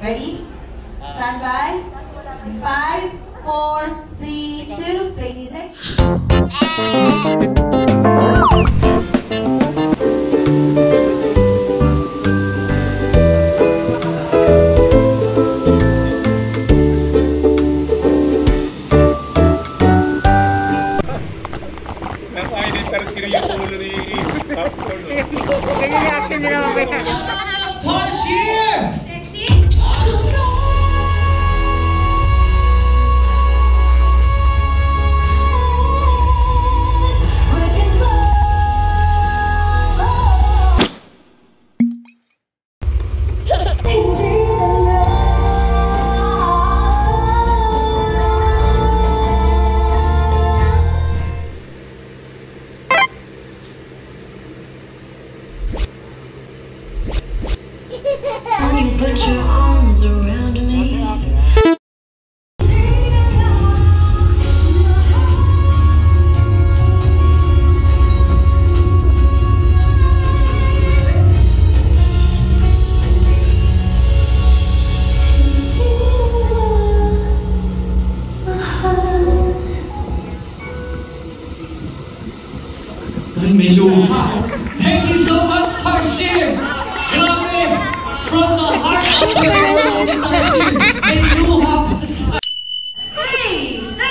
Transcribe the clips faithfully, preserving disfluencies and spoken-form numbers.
Ready? Stand by. In five, four, three, two, play music. Put your arms around me. Ay, may luha. Thank you so much, Tarshir! Grabe! From the heart of the world, si Tarshir! May luha pa siya! Three, two.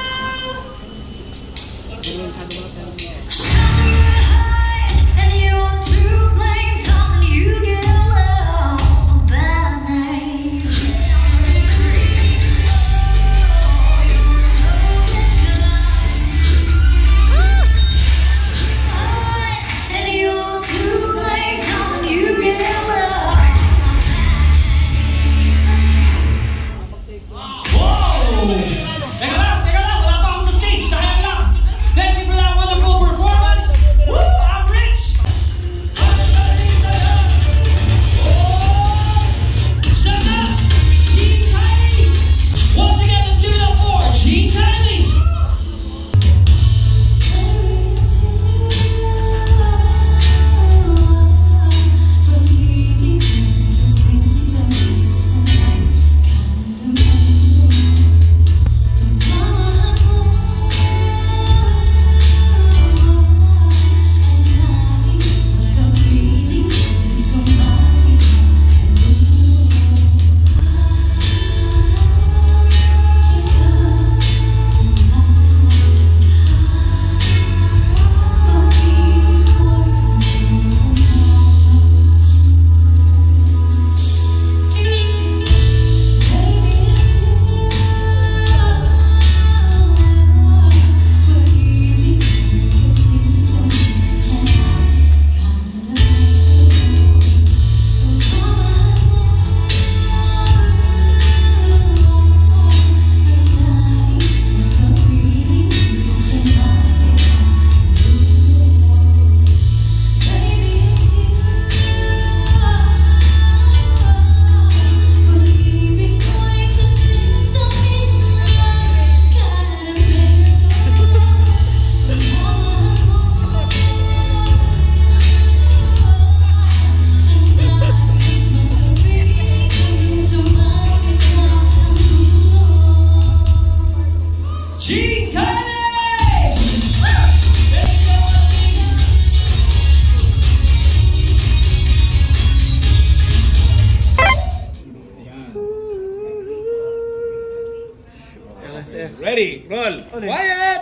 Ready, roll. Quiet!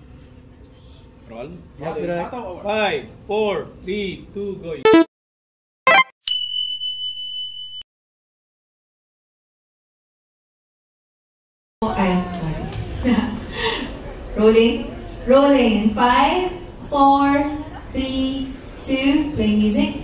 Roll. Five, four, three, two, go. I'm sorry. Rolling. Rolling in five, four, three, two, play music.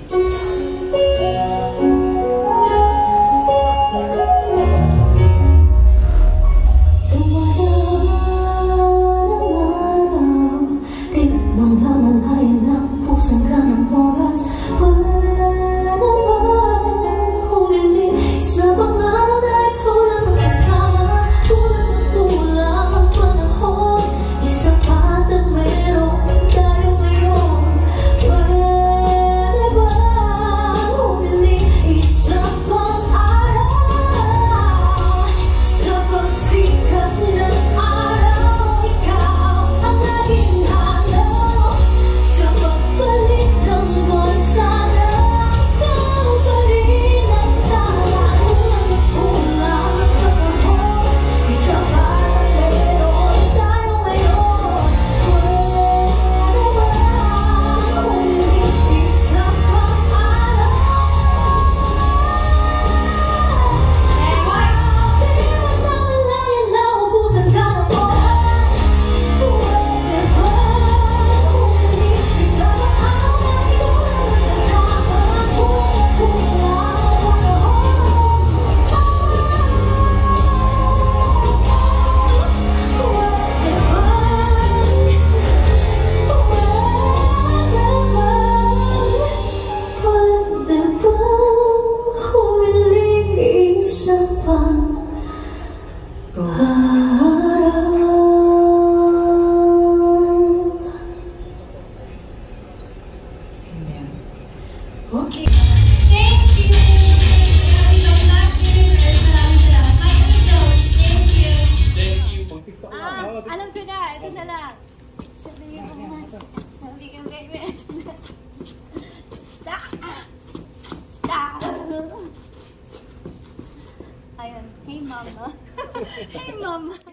Okay. Thank you! Welcome back here. Maraming salamat. Michael Jones, thank you. Thank you. Pang TikTok na. Ah, Ah, alam ko na. Ito na lang. Sabi ko na. Sabi ko, baby. Ito na. Da! Da! Ayun. Hey, mama. Hey, mama.